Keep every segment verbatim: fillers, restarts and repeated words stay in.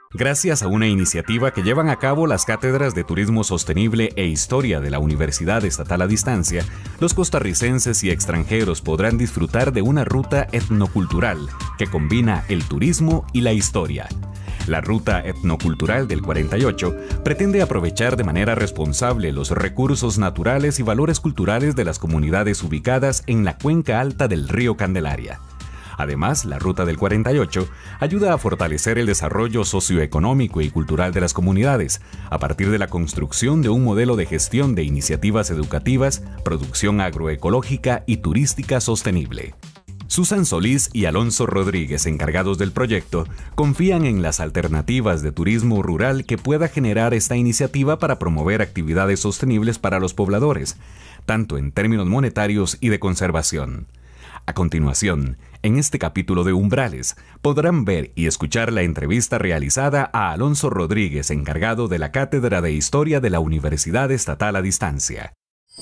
Gracias a una iniciativa que llevan a cabo las cátedras de Turismo Sostenible e Historia de la Universidad Estatal a Distancia, los costarricenses y extranjeros podrán disfrutar de una ruta etnocultural que combina el turismo y la historia. La Ruta Etnocultural del cuarenta y ocho pretende aprovechar de manera responsable los recursos naturales y valores culturales de las comunidades ubicadas en la cuenca alta del río Candelaria. Además, la Ruta del cuarenta y ocho ayuda a fortalecer el desarrollo socioeconómico y cultural de las comunidades a partir de la construcción de un modelo de gestión de iniciativas educativas, producción agroecológica y turística sostenible. Susan Solís y Alonso Rodríguez, encargados del proyecto, confían en las alternativas de turismo rural que pueda generar esta iniciativa para promover actividades sostenibles para los pobladores, tanto en términos monetarios y de conservación. A continuación, en este capítulo de Umbrales, podrán ver y escuchar la entrevista realizada a Alonso Rodríguez, encargado de la Cátedra de Historia de la Universidad Estatal a Distancia.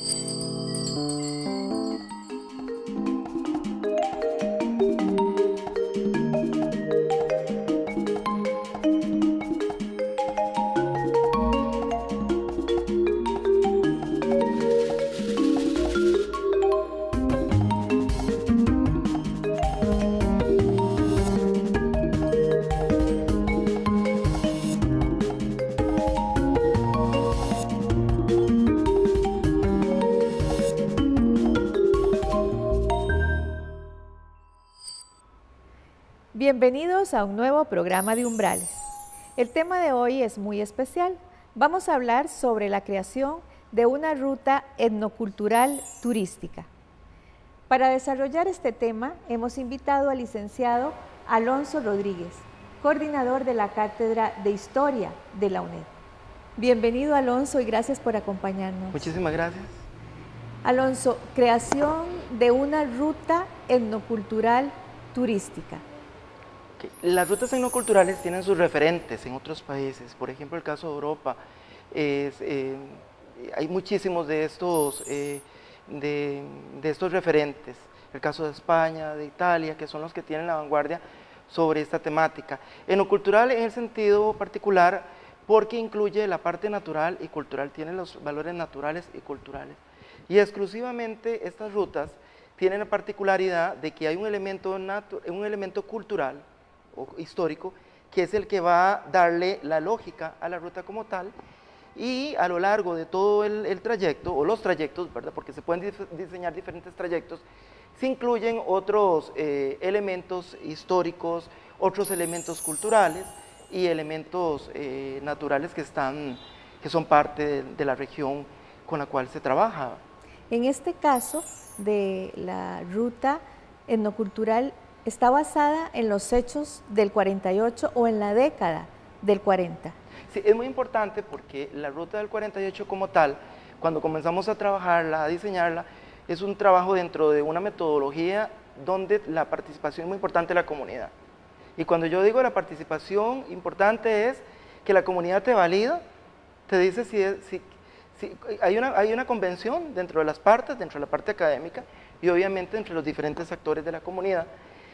Bienvenidos a un nuevo programa de Umbrales. El tema de hoy es muy especial. Vamos a hablar sobre la creación de una ruta etnocultural turística. Para desarrollar este tema hemos invitado al licenciado Alonso Rodríguez, coordinador de la Cátedra de Historia de la UNED. Bienvenido, Alonso, y gracias por acompañarnos. Muchísimas gracias. Alonso, creación de una ruta etnocultural turística. Las rutas etnoculturales tienen sus referentes en otros países, por ejemplo el caso de Europa, es, eh, hay muchísimos de estos, eh, de, de estos referentes, el caso de España, de Italia, que son los que tienen la vanguardia sobre esta temática. Etnocultural en el sentido particular porque incluye la parte natural y cultural, tiene los valores naturales y culturales. Y exclusivamente estas rutas tienen la particularidad de que hay un elemento, un elemento cultural o histórico, que es el que va a darle la lógica a la ruta como tal, y a lo largo de todo el, el trayecto, o los trayectos, ¿verdad? Porque se pueden diseñar diferentes trayectos, se incluyen otros eh, elementos históricos, otros elementos culturales y elementos eh, naturales que, están, que son parte de, de la región con la cual se trabaja. En este caso de la ruta etnocultural, ¿está basada en los hechos del cuarenta y ocho o en la década del cuarenta? Sí, es muy importante porque la ruta del cuarenta y ocho como tal, cuando comenzamos a trabajarla, a diseñarla, es un trabajo dentro de una metodología donde la participación es muy importante de la comunidad. Y cuando yo digo la participación importante es que la comunidad te valida, te dice si, es, si, si hay, una, hay una convención dentro de las partes, dentro de la parte académica y obviamente entre los diferentes actores de la comunidad.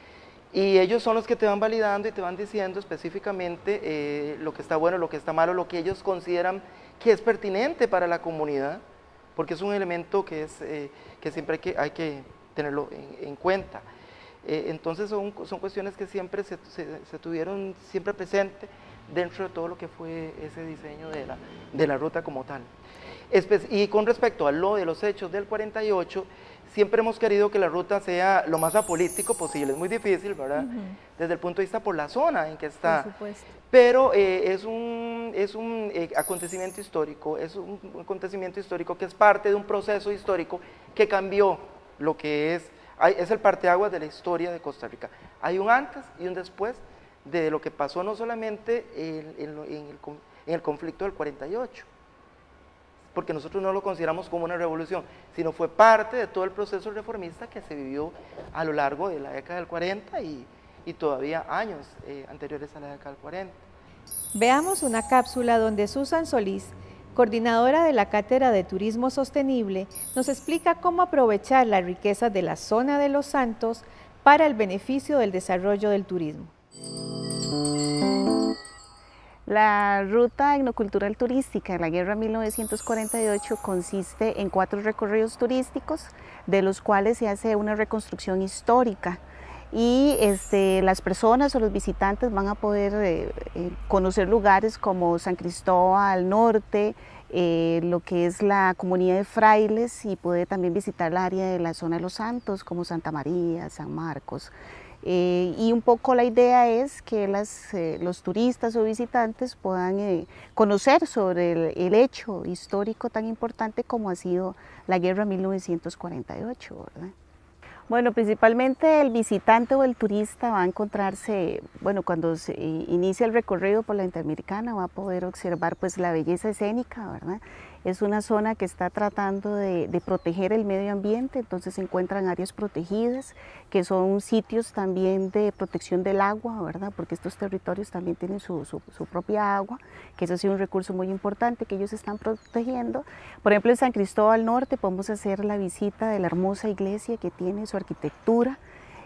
Y ellos son los que te van validando y te van diciendo específicamente eh, lo que está bueno, lo que está malo, lo que ellos consideran que es pertinente para la comunidad, porque es un elemento que, es, eh, que siempre hay que, hay que tenerlo en, en cuenta. Eh, entonces son, son cuestiones que siempre se, se, se tuvieron siempre presente dentro de todo lo que fue ese diseño de la, de la ruta como tal. Espe y con respecto a lo de los hechos del cuarenta y ocho, siempre hemos querido que la ruta sea lo más apolítico posible, es muy difícil, ¿verdad? Uh-huh. Desde el punto de vista por la zona en que está, por supuesto. Pero eh, es un, es un eh, acontecimiento histórico, es un, un acontecimiento histórico que es parte de un proceso histórico que cambió lo que es, hay, es el parteaguas de la historia de Costa Rica. Hay un antes y un después de lo que pasó no solamente en, en, en, el, en el conflicto del cuarenta y ocho, porque nosotros no lo consideramos como una revolución, sino fue parte de todo el proceso reformista que se vivió a lo largo de la década del cuarenta y, y todavía años eh, anteriores a la década del cuarenta. Veamos una cápsula donde Susan Solís, coordinadora de la Cátedra de Turismo Sostenible, nos explica cómo aprovechar la riqueza de la zona de Los Santos para el beneficio del desarrollo del turismo. La ruta etnocultural turística de la Guerra mil novecientos cuarenta y ocho consiste en cuatro recorridos turísticos, de los cuales se hace una reconstrucción histórica y este, las personas o los visitantes van a poder eh, eh, conocer lugares como San Cristóbal al norte, eh, lo que es la comunidad de frailes, y poder también visitar el área de la zona de los santos como Santa María, San Marcos. Eh, y un poco la idea es que las, eh, los turistas o visitantes puedan eh, conocer sobre el, el hecho histórico tan importante como ha sido la Guerra mil novecientos cuarenta y ocho, ¿verdad? Bueno, principalmente el visitante o el turista va a encontrarse, bueno, cuando se inicia el recorrido por la Interamericana va a poder observar pues la belleza escénica, ¿verdad? Es una zona que está tratando de, de proteger el medio ambiente, entonces se encuentran áreas protegidas, que son sitios también de protección del agua, ¿verdad? Porque estos territorios también tienen su, su, su propia agua, que eso ha sido un recurso muy importante que ellos están protegiendo. Por ejemplo, en San Cristóbal al norte podemos hacer la visita de la hermosa iglesia que tiene su arquitectura,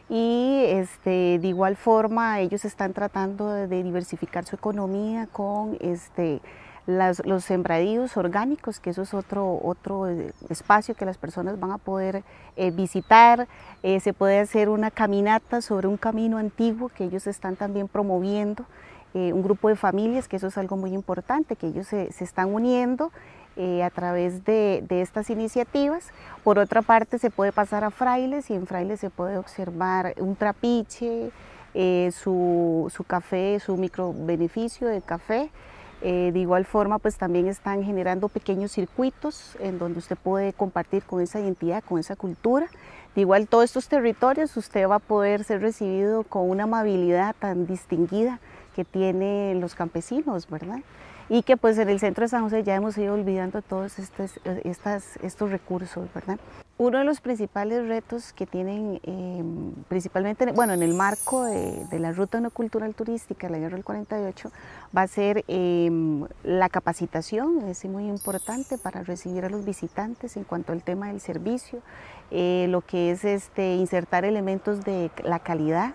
y este, de igual forma ellos están tratando de, de diversificar su economía con este, Las, los sembradíos orgánicos, que eso es otro, otro espacio que las personas van a poder eh, visitar. Eh, se puede hacer una caminata sobre un camino antiguo que ellos están también promoviendo, eh, un grupo de familias, que eso es algo muy importante, que ellos se, se están uniendo eh, a través de, de estas iniciativas. Por otra parte, se puede pasar a Frailes, y en Frailes se puede observar un trapiche, eh, su, su café, su micro beneficio de café. Eh, de igual forma, pues también están generando pequeños circuitos en donde usted puede compartir con esa identidad, con esa cultura. De igual, todos estos territorios usted va a poder ser recibido con una amabilidad tan distinguida que tienen los campesinos, ¿verdad? Y que pues en el centro de San José ya hemos ido olvidando todos estos, estas, estos recursos, ¿verdad? Uno de los principales retos que tienen, eh, principalmente, bueno, en el marco de, de la ruta etnocultural turística de la Guerra del cuarenta y ocho, va a ser eh, la capacitación, es muy importante para recibir a los visitantes en cuanto al tema del servicio, eh, lo que es este, insertar elementos de la calidad.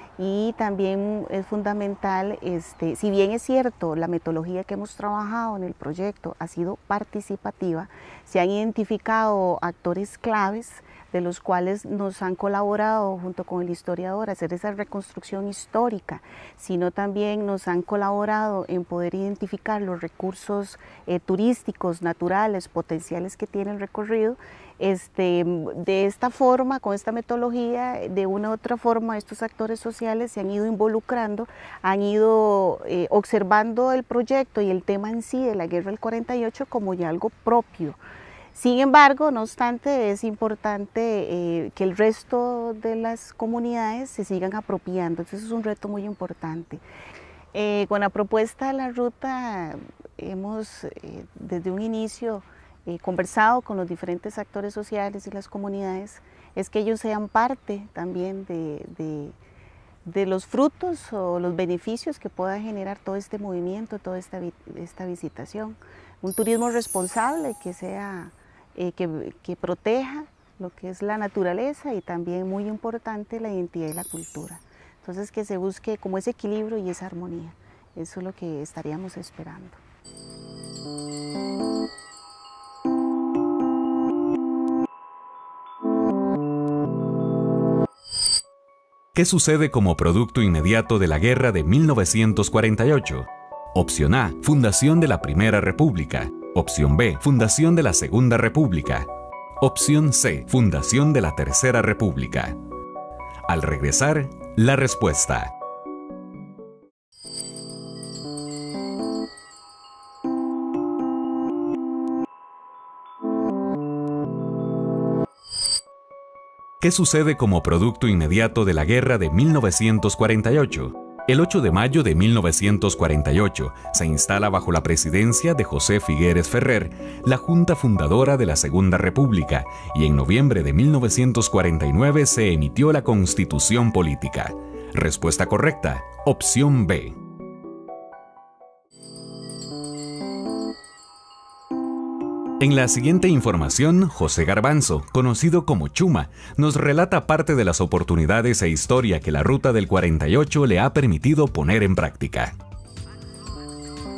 Y también es fundamental, este, si bien es cierto, la metodología que hemos trabajado en el proyecto ha sido participativa, se han identificado actores claves de los cuales nos han colaborado junto con el historiador a hacer esa reconstrucción histórica, sino también nos han colaborado en poder identificar los recursos eh, turísticos, naturales, potenciales que tiene el recorrido. Este, de esta forma, con esta metodología, de una u otra forma, estos actores sociales se han ido involucrando, han ido eh, observando el proyecto y el tema en sí de la Guerra del cuarenta y ocho como ya algo propio. Sin embargo, no obstante, es importante eh, que el resto de las comunidades se sigan apropiando, entonces es un reto muy importante. Eh, con la propuesta de la ruta hemos eh, desde un inicio eh, conversado con los diferentes actores sociales y las comunidades, es que ellos sean parte también de, de, de los frutos o los beneficios que pueda generar todo este movimiento, toda esta, esta visitación. Un turismo responsable que sea Eh, que, que proteja lo que es la naturaleza y también, muy importante, la identidad y la cultura. Entonces, que se busque como ese equilibrio y esa armonía. Eso es lo que estaríamos esperando. ¿Qué sucede como producto inmediato de la Guerra de mil novecientos cuarenta y ocho? Opción A, fundación de la Primera República. Opción B, fundación de la Segunda República. Opción C, fundación de la Tercera República. Al regresar, la respuesta. ¿Qué sucede como producto inmediato de la Guerra de mil novecientos cuarenta y ocho? El ocho de mayo de mil novecientos cuarenta y ocho se instala bajo la presidencia de José Figueres Ferrer la Junta Fundadora de la Segunda República, y en noviembre de mil novecientos cuarenta y nueve se emitió la Constitución Política. Respuesta correcta, opción B. En la siguiente información, José Garbanzo, conocido como Chuma, nos relata parte de las oportunidades e historia que la Ruta del cuarenta y ocho le ha permitido poner en práctica.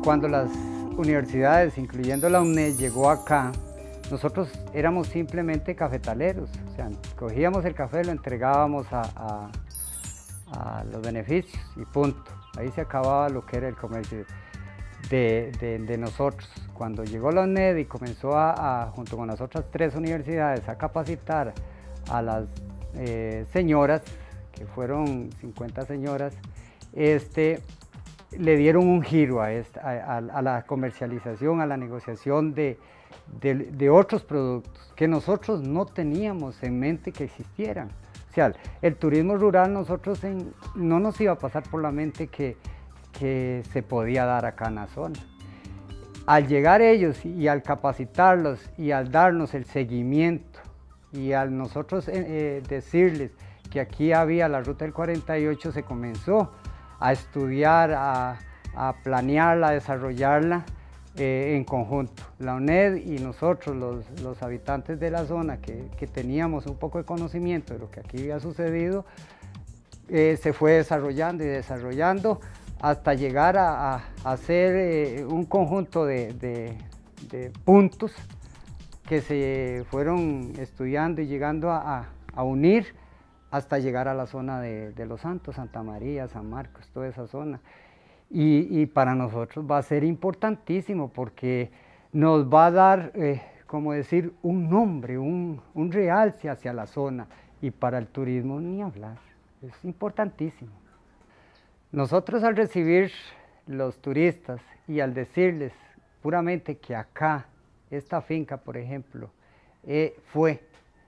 cuando las universidades, incluyendo la UNED, llegó acá, nosotros éramos simplemente cafetaleros, o sea, cogíamos el café, lo entregábamos a, a, a los beneficios y punto. Ahí se acababa lo que era el comercio de, de, de nosotros. Cuando llegó la UNED y comenzó a, a, junto con las otras tres universidades, a capacitar a las eh, señoras, que fueron cincuenta señoras, este, le dieron un giro a, esta, a, a la comercialización, a la negociación de, de, de otros productos que nosotros no teníamos en mente que existieran. O sea, el turismo rural nosotros en, no nos iba a pasar por la mente que, que se podía dar acá en la zona. Al llegar ellos y al capacitarlos y al darnos el seguimiento y al nosotros eh, decirles que aquí había la Ruta del cuarenta y ocho, se comenzó a estudiar, a, a planearla, a desarrollarla eh, en conjunto. La UNED y nosotros, los, los habitantes de la zona que, que teníamos un poco de conocimiento de lo que aquí había sucedido, eh, se fue desarrollando y desarrollando hasta llegar a, a, a hacer eh, un conjunto de, de, de puntos que se fueron estudiando y llegando a, a, a unir hasta llegar a la zona de, de Los Santos, Santa María, San Marcos, toda esa zona. Y, y para nosotros va a ser importantísimo porque nos va a dar, eh, como decir, un nombre, un, un realce hacia la zona, y para el turismo ni hablar, es importantísimo. Nosotros al recibir los turistas y al decirles puramente que acá, esta finca, por ejemplo, eh, fue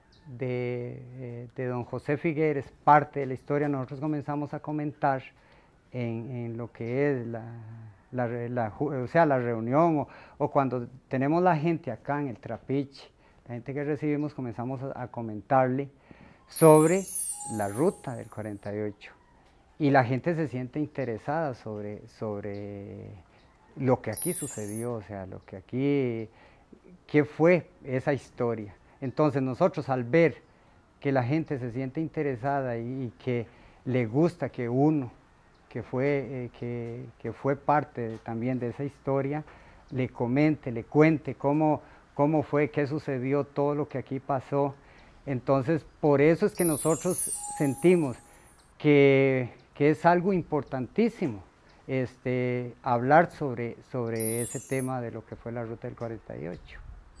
de, de don José Figueres, parte de la historia, nosotros comenzamos a comentar en, en lo que es la, la, la, o sea, la reunión, o, o cuando tenemos la gente acá en el Trapiche, la gente que recibimos, comenzamos a, a comentarle sobre la ruta del cuarenta y ocho, y la gente se siente interesada sobre, sobre lo que aquí sucedió, o sea, lo que aquí, qué fue esa historia. Entonces nosotros al ver que la gente se siente interesada y, y que le gusta que uno, que fue, eh, que, que fue parte de, también de esa historia, le comente, le cuente cómo, cómo fue, qué sucedió, todo lo que aquí pasó. Entonces por eso es que nosotros sentimos que, que es algo importantísimo este, hablar sobre, sobre ese tema de lo que fue la Ruta del cuarenta y ocho.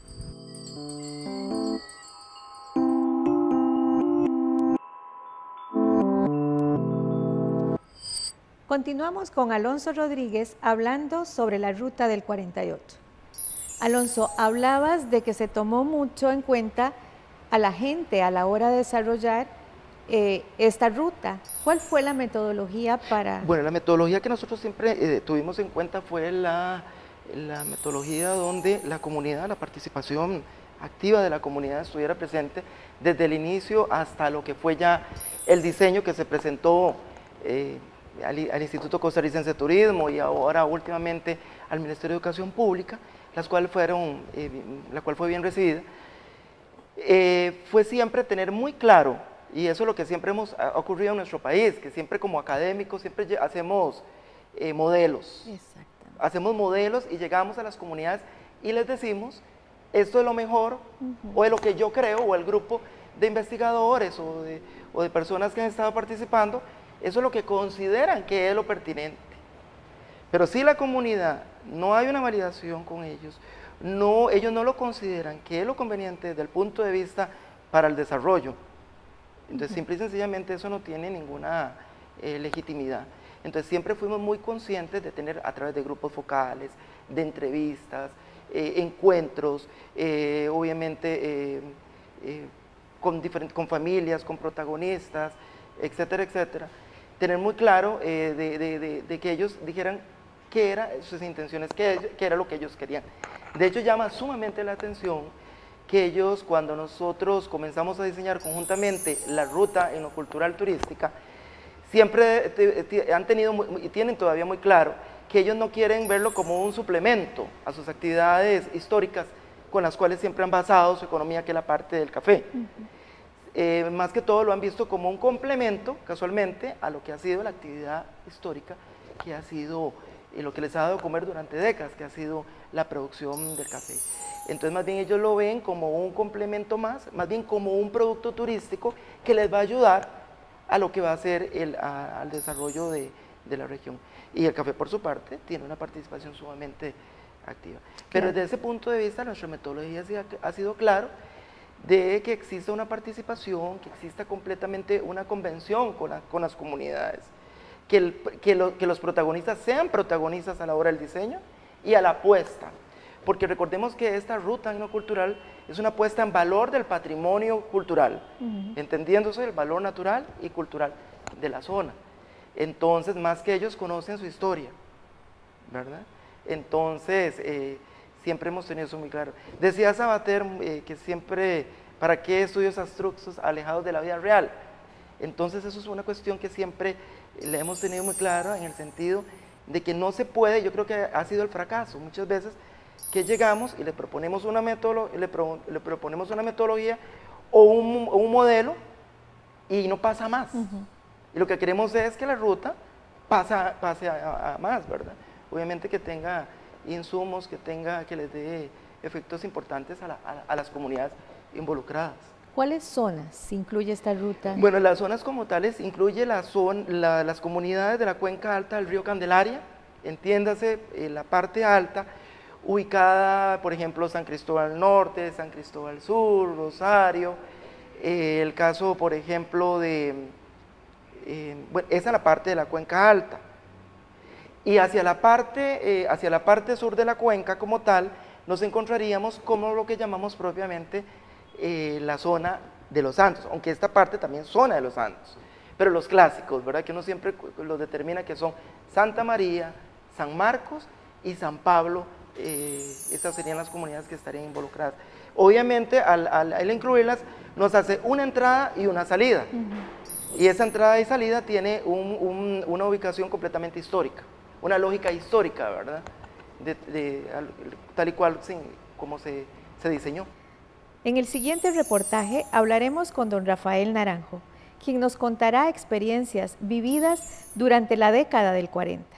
Continuamos con Alonso Rodríguez hablando sobre la Ruta del cuarenta y ocho. Alonso, hablabas de que se tomó mucho en cuenta a la gente a la hora de desarrollar eh, esta ruta. ¿Cuál fue la metodología para...? Bueno, la metodología que nosotros siempre eh, tuvimos en cuenta fue la, la metodología donde la comunidad, la participación activa de la comunidad estuviera presente desde el inicio hasta lo que fue ya el diseño que se presentó eh, al, al Instituto Costarricense de Turismo y ahora últimamente al Ministerio de Educación Pública, las cuales fueron, eh, la cual fue bien recibida. Eh, fue siempre tener muy claro, y eso es lo que siempre hemos ha ocurrido en nuestro país, que siempre como académicos siempre hacemos eh, modelos, hacemos modelos y llegamos a las comunidades y les decimos, esto es lo mejor, uh-huh. o es lo que yo creo, o el grupo de investigadores o de, o de personas que han estado participando, eso es lo que consideran que es lo pertinente. Pero si la comunidad no hay una validación con ellos, no, ellos no lo consideran que es lo conveniente desde el punto de vista para el desarrollo. Entonces, uh-huh. simple y sencillamente eso no tiene ninguna eh, legitimidad. Entonces, siempre fuimos muy conscientes de tener a través de grupos focales, de entrevistas, eh, encuentros, eh, obviamente eh, eh, con, con familias, con protagonistas, etcétera, etcétera. Tener muy claro eh, de, de, de, de que ellos dijeran qué eran sus intenciones, qué, qué era lo que ellos querían. De hecho, llama sumamente la atención que ellos, cuando nosotros comenzamos a diseñar conjuntamente la ruta etnocultural turística, siempre te, te, han tenido muy, y tienen todavía muy claro que ellos no quieren verlo como un suplemento a sus actividades históricas con las cuales siempre han basado su economía, que es la parte del café. Uh-huh. Eh, más que todo lo han visto como un complemento, casualmente, a lo que ha sido la actividad histórica, que ha sido y lo que les ha dado de comer durante décadas, que ha sido la producción del café. Entonces más bien ellos lo ven como un complemento más, más bien como un producto turístico que les va a ayudar a lo que va a ser el, a, al desarrollo de, de la región. Y el café por su parte tiene una participación sumamente activa. Pero Claro. desde ese punto de vista nuestra metodología ha, ha sido claro de que exista una participación, que exista completamente una convención con, la, con las comunidades, que, el, que, lo, que los protagonistas sean protagonistas a la hora del diseño y a la apuesta, porque recordemos que esta ruta etnocultural es una apuesta en valor del patrimonio cultural, uh-huh. entendiéndose el valor natural y cultural de la zona. Entonces, más que ellos conocen su historia, ¿verdad? Entonces, eh, siempre hemos tenido eso muy claro. Decía Sabater eh, que siempre, ¿para qué estudios abstrusos alejados de la vida real? Entonces eso es una cuestión que siempre le hemos tenido muy clara en el sentido de que no se puede, yo creo que ha sido el fracaso muchas veces, que llegamos y le proponemos una, metodolo le pro le proponemos una metodología o un, o un modelo y no pasa más. Uh-huh. Y lo que queremos es que la ruta pasa, pase a, a más, ¿verdad? Obviamente que tenga insumos, que tenga, que les dé efectos importantes a, la, a, a las comunidades involucradas. ¿Cuáles zonas incluye esta ruta? Bueno, las zonas como tales incluye la zona, la, las comunidades de la cuenca alta del río Candelaria, entiéndase eh, la parte alta, ubicada, por ejemplo, San Cristóbal Norte, San Cristóbal Sur, Rosario, eh, el caso, por ejemplo, de, eh, bueno, esa es la parte de la cuenca alta. Y hacia la, parte, eh, hacia la parte sur de la cuenca como tal, nos encontraríamos como lo que llamamos propiamente eh, la zona de los Santos, aunque esta parte también es zona de los Santos, pero los clásicos, ¿verdad? Que uno siempre los determina que son Santa María, San Marcos y San Pablo, eh, estas serían las comunidades que estarían involucradas. Obviamente, al, al, al incluirlas, nos hace una entrada y una salida, uh-huh. y esa entrada y salida tiene un, un, una ubicación completamente histórica, una lógica histórica, ¿verdad? De, de, tal y cual sí, como se, se diseñó. En el siguiente reportaje hablaremos con don Rafael Naranjo, quien nos contará experiencias vividas durante la década del cuarenta.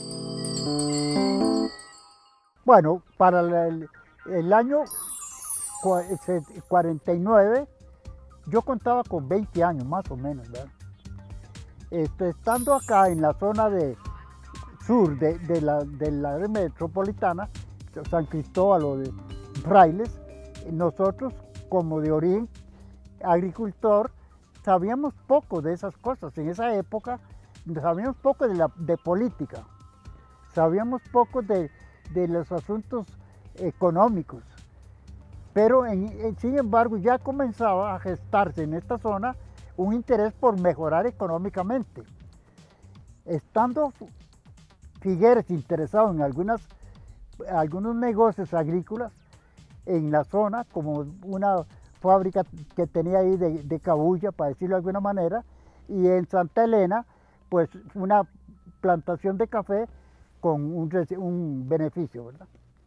Bueno, para el, el año cuarenta y nueve, yo contaba con veinte años más o menos, ¿verdad? Este, estando acá en la zona de sur de, de, la, de la área metropolitana, San Cristóbal o de Frailes, nosotros como de origen agricultor sabíamos poco de esas cosas. En esa época sabíamos poco de, la, de política, sabíamos poco de, de los asuntos económicos, pero en, en, sin embargo ya comenzaba a gestarse en esta zona un interés por mejorar económicamente. Estando Figueres interesado en algunas, algunos negocios agrícolas en la zona, como una fábrica que tenía ahí de, de cabuya, para decirlo de alguna manera, y en Santa Elena, pues una plantación de café con un, un beneficio, ¿verdad?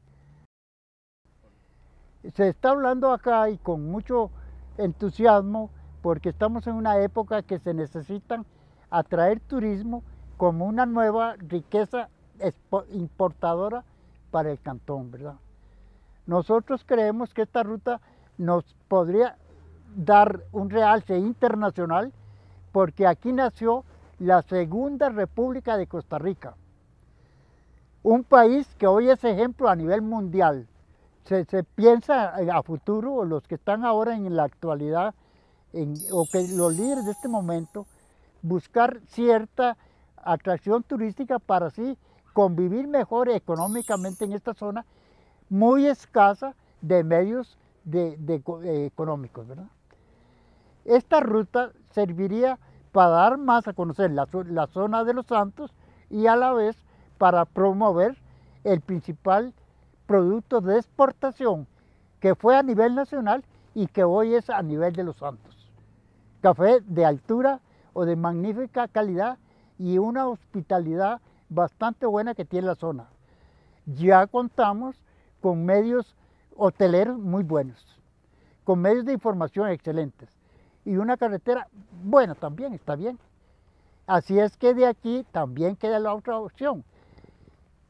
Se está hablando acá y con mucho entusiasmo porque estamos en una época que se necesitan atraer turismo como una nueva riqueza importadora para el cantón, ¿verdad? Nosotros creemos que esta ruta nos podría dar un realce internacional porque aquí nació la Segunda República de Costa Rica, un país que hoy es ejemplo a nivel mundial. Se, se piensa a futuro, los que están ahora en la actualidad, en, o que los líderes de este momento, buscar cierta atracción turística para así convivir mejor económicamente en esta zona muy escasa de medios de, de, de, económicos, ¿verdad? Esta ruta serviría para dar más a conocer la, la zona de los Santos y a la vez para promover el principal producto de exportación que fue a nivel nacional y que hoy es a nivel de los Santos. Café de altura o de magnífica calidad y una hospitalidad bastante buena que tiene la zona. Ya contamos con medios hoteleros muy buenos, con medios de información excelentes y una carretera buena también, está bien. Así es que de aquí también queda la otra opción,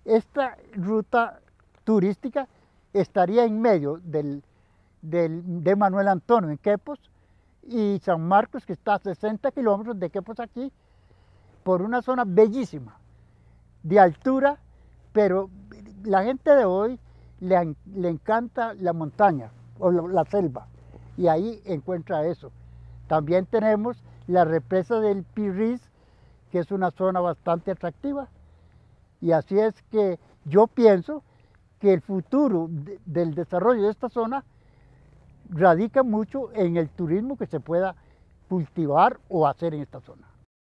esta ruta turística estaría en medio del, del, de Manuel Antonio en Quepos y San Marcos, que está a sesenta kilómetros de Quepos aquí, por una zona bellísima, de altura, pero la gente de hoy le, le encanta la montaña o la, la selva, y ahí encuentra eso. También tenemos la represa del Pirriz, que es una zona bastante atractiva, y así es que yo pienso que el futuro de, del desarrollo de esta zona radica mucho en el turismo que se pueda cultivar o hacer en esta zona.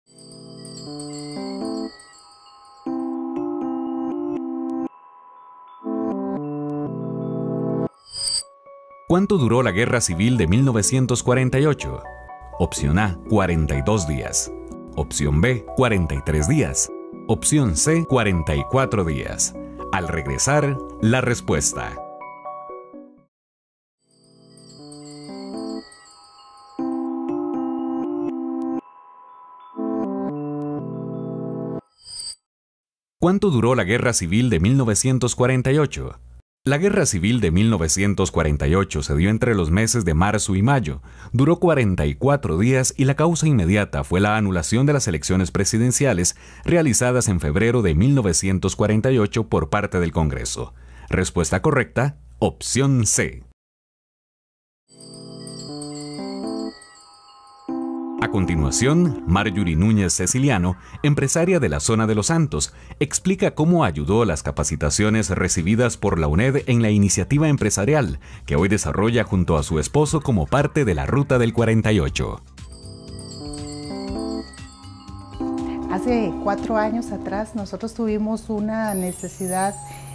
¿Cuánto duró la Guerra Civil de mil novecientos cuarenta y ocho? Opción A, cuarenta y dos días. Opción B, cuarenta y tres días. Opción C, cuarenta y cuatro días. Al regresar, la respuesta. ¿Cuánto duró la Guerra Civil de mil novecientos cuarenta y ocho? La Guerra Civil de mil novecientos cuarenta y ocho se dio entre los meses de marzo y mayo, duró cuarenta y cuatro días y la causa inmediata fue la anulación de las elecciones presidenciales realizadas en febrero de mil novecientos cuarenta y ocho por parte del Congreso. Respuesta correcta, opción C. A continuación, Marjorie Núñez Ceciliano, empresaria de la zona de Los Santos, explica cómo ayudó las capacitaciones recibidas por la UNED en la iniciativa empresarial que hoy desarrolla junto a su esposo como parte de la Ruta del cuarenta y ocho. Hace cuatro años atrás nosotros tuvimos una necesidad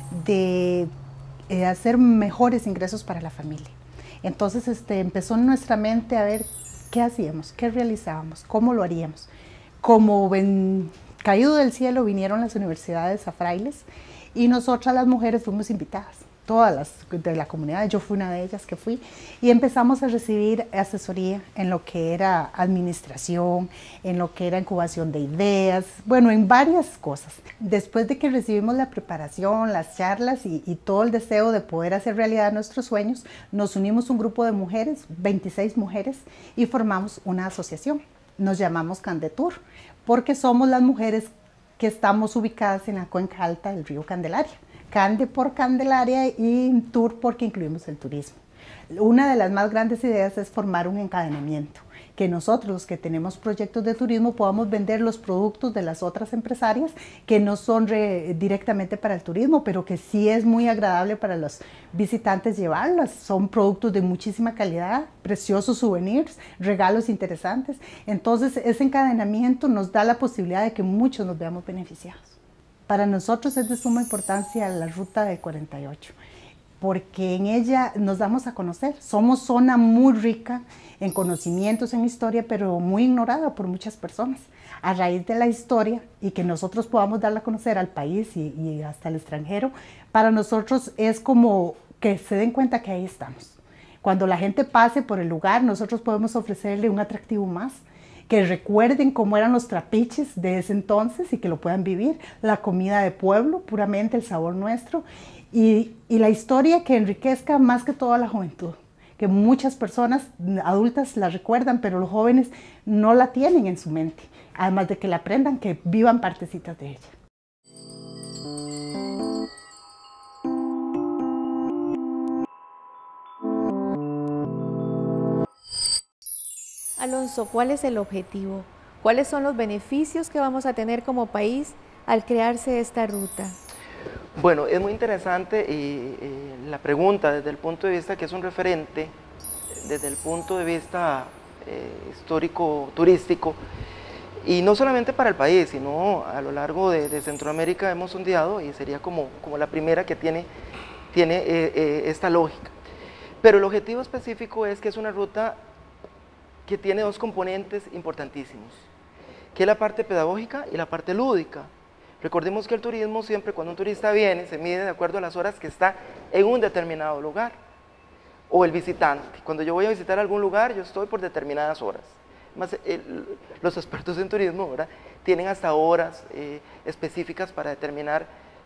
de eh, hacer mejores ingresos para la familia. Entonces este, empezó en nuestra mente a ver qué hacíamos, qué realizábamos, cómo lo haríamos. Como ven, caído del cielo vinieron las universidades a Frailes y nosotras las mujeres fuimos invitadas, todas las de la comunidad, yo fui una de ellas que fui, y empezamos a recibir asesoría en lo que era administración, en lo que era incubación de ideas, bueno, en varias cosas. Después de que recibimos la preparación, las charlas y, y todo el deseo de poder hacer realidad nuestros sueños, nos unimos un grupo de mujeres, veintiséis mujeres, y formamos una asociación. Nos llamamos Candetur, porque somos las mujeres que estamos ubicadas en la cuenca alta del río Candelaria. Cande por Candelaria y Tour porque incluimos el turismo. Una de las más grandes ideas es formar un encadenamiento, que nosotros los que tenemos proyectos de turismo podamos vender los productos de las otras empresarias que no son re, directamente para el turismo, pero que sí es muy agradable para los visitantes llevarlas. Son productos de muchísima calidad, preciosos souvenirs, regalos interesantes. Entonces ese encadenamiento nos da la posibilidad de que muchos nos veamos beneficiados. Para nosotros es de suma importancia la Ruta del cuarenta y ocho, porque en ella nos damos a conocer. Somos zona muy rica en conocimientos, en historia, pero muy ignorada por muchas personas. A raíz de la historia y que nosotros podamos darla a conocer al país y, y hasta al extranjero, para nosotros es como que se den cuenta que ahí estamos. Cuando la gente pase por el lugar, nosotros podemos ofrecerle un atractivo más, que recuerden cómo eran los trapiches de ese entonces y que lo puedan vivir, la comida de pueblo, puramente el sabor nuestro, y, y la historia que enriquezca más que todo a la juventud, que muchas personas adultas la recuerdan, pero los jóvenes no la tienen en su mente, además de que la aprendan, que vivan partecitas de ella. Alonso, ¿cuál es el objetivo? ¿Cuáles son los beneficios que vamos a tener como país al crearse esta ruta? Bueno, es muy interesante y, y la pregunta desde el punto de vista que es un referente, desde el punto de vista eh, histórico, turístico, y no solamente para el país, sino a lo largo de, de Centroamérica hemos sondeado y sería como, como la primera que tiene, tiene eh, eh, esta lógica. Pero el objetivo específico es que es una ruta que tiene dos componentes importantísimos, que es la parte pedagógica y la parte lúdica. Recordemos que el turismo siempre, cuando un turista viene, se mide de acuerdo a las horas que está en un determinado lugar, o el visitante. Cuando yo voy a visitar algún lugar, yo estoy por determinadas horas. Más, el, los expertos en turismo, ¿verdad?, tienen hasta horas eh, específicas para determinar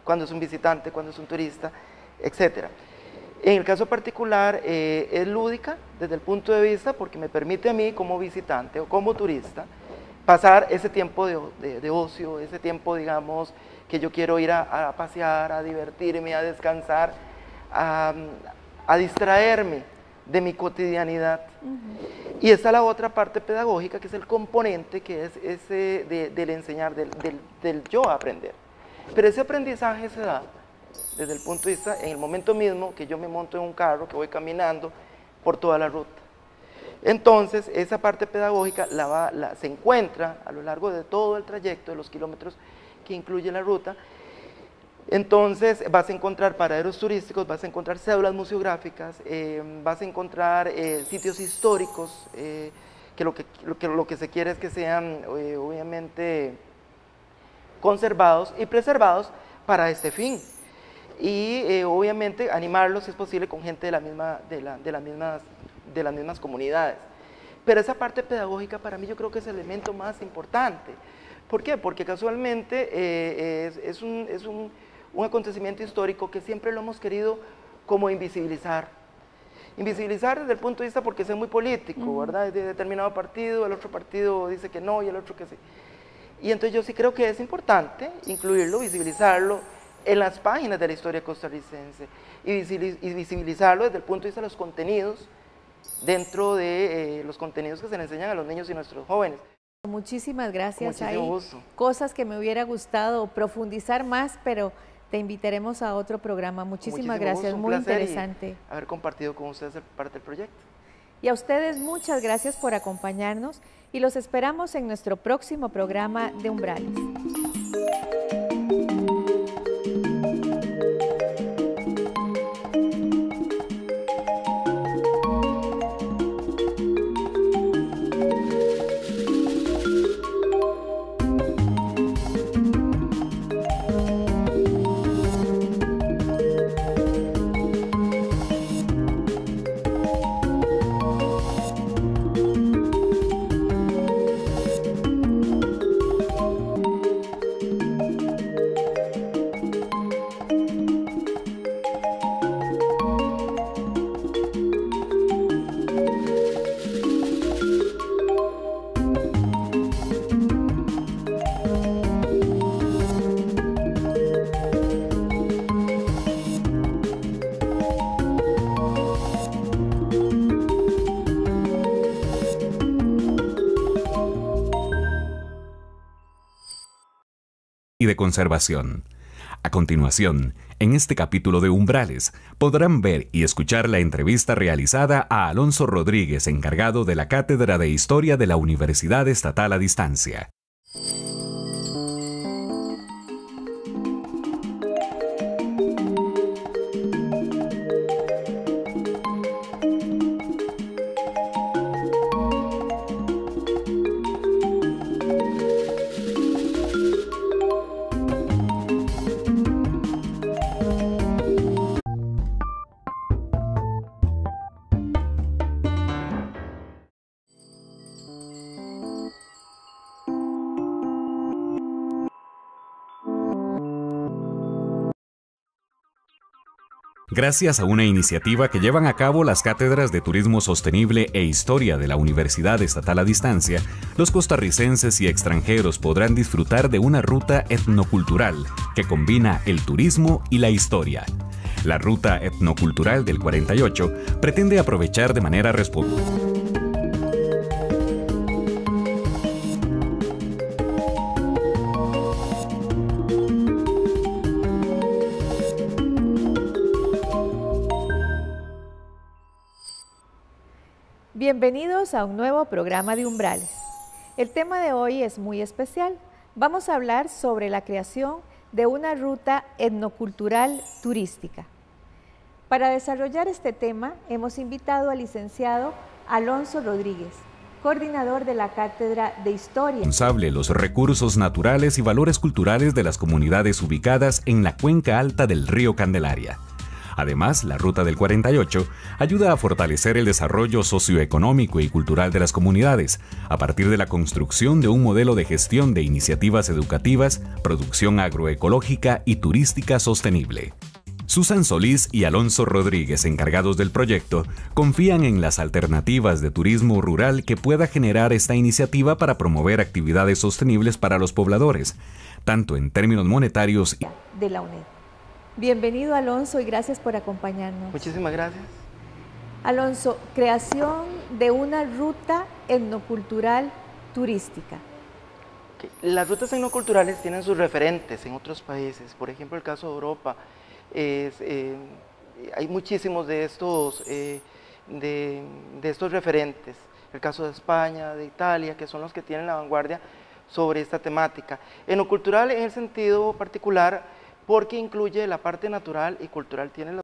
cuando es un visitante, cuando es un turista, etcétera. En el caso particular eh, es lúdica desde el punto de vista porque me permite a mí como visitante o como turista pasar ese tiempo de, de, de ocio, ese tiempo, digamos, que yo quiero ir a, a pasear, a divertirme, a descansar, a, a distraerme de mi cotidianidad. Uh-huh. Y está la otra parte pedagógica, que es el componente que es ese de, del enseñar, del, del, del yo aprender. Pero ese aprendizaje se da desde el punto de vista, en el momento mismo que yo me monto en un carro, que voy caminando por toda la ruta. Entonces, esa parte pedagógica la va, la, se encuentra a lo largo de todo el trayecto, de los kilómetros que incluye la ruta. Entonces, vas a encontrar paraderos turísticos, vas a encontrar cédulas museográficas, eh, vas a encontrar eh, sitios históricos, eh, que, lo que, lo, que lo que se quiere es que sean, eh, obviamente, conservados y preservados para este fin. Y eh, obviamente animarlos, si es posible, con gente de, la misma, de, la, de, las mismas, de las mismas comunidades. Pero esa parte pedagógica para mí yo creo que es el elemento más importante. ¿Por qué? Porque casualmente eh, es, es, un, es un, un acontecimiento histórico que siempre lo hemos querido como invisibilizar. Invisibilizar desde el punto de vista porque es muy político, uh-huh. ¿verdad? Es de determinado partido, el otro partido dice que no y el otro que sí. Y entonces yo sí creo que es importante incluirlo, visibilizarlo, en las páginas de la historia costarricense y visibilizarlo desde el punto de vista de los contenidos, dentro de eh, los contenidos que se le enseñan a los niños y nuestros jóvenes. Muchísimas gracias. Muchísimo Hay gusto. Cosas que me hubiera gustado profundizar más, pero te invitaremos a otro programa. Muchísimas Muchísimo gracias, gusto, muy interesante interesante. Haber compartido con ustedes parte del proyecto. Y a ustedes muchas gracias por acompañarnos y los esperamos en nuestro próximo programa de Umbrales. Y de conservación. A continuación, en este capítulo de Umbrales, podrán ver y escuchar la entrevista realizada a Alonso Rodríguez, encargado de la Cátedra de Historia de la Universidad Estatal a Distancia. Gracias a una iniciativa que llevan a cabo las cátedras de Turismo Sostenible e Historia de la Universidad Estatal a Distancia, los costarricenses y extranjeros podrán disfrutar de una ruta etnocultural que combina el turismo y la historia. La Ruta Etnocultural del cuarenta y ocho pretende aprovechar de manera responsable. Bienvenidos a un nuevo programa de Umbrales. El tema de hoy es muy especial. Vamos a hablar sobre la creación de una ruta etnocultural turística. Para desarrollar este tema, hemos invitado al licenciado Alonso Rodríguez, coordinador de la Cátedra de Historia. Responsable los recursos naturales y valores culturales de las comunidades ubicadas en la cuenca alta del río Candelaria. Además, la Ruta del cuarenta y ocho ayuda a fortalecer el desarrollo socioeconómico y cultural de las comunidades a partir de la construcción de un modelo de gestión de iniciativas educativas, producción agroecológica y turística sostenible. Susan Solís y Alonso Rodríguez, encargados del proyecto, confían en las alternativas de turismo rural que pueda generar esta iniciativa para promover actividades sostenibles para los pobladores, tanto en términos monetarios y de la U N E D. Bienvenido, Alonso, y gracias por acompañarnos. Muchísimas gracias. Alonso, creación de una ruta etnocultural turística. Okay. Las rutas etnoculturales tienen sus referentes en otros países, por ejemplo el caso de Europa. Es, eh, hay muchísimos de estos, eh, de, de estos referentes, el caso de España, de Italia, que son los que tienen la vanguardia sobre esta temática. Etnocultural en el sentido particular porque incluye la parte natural y cultural, tiene los